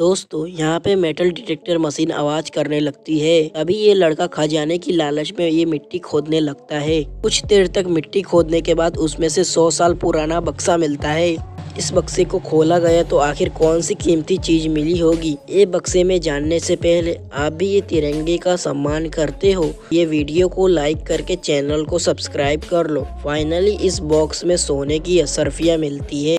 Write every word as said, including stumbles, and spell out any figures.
दोस्तों यहाँ पे मेटल डिटेक्टर मशीन आवाज करने लगती है। अभी ये लड़का खजाने की लालच में ये मिट्टी खोदने लगता है। कुछ देर तक मिट्टी खोदने के बाद उसमें से सौ साल पुराना बक्सा मिलता है। इस बक्से को खोला गया तो आखिर कौन सी कीमती चीज मिली होगी, ये बक्से में जानने से पहले आप भी ये तिरंगे का सम्मान करते हो, ये वीडियो को लाइक करके चैनल को सब्सक्राइब कर लो। फाइनली इस बॉक्स में सोने की अशर्फियाँ मिलती है।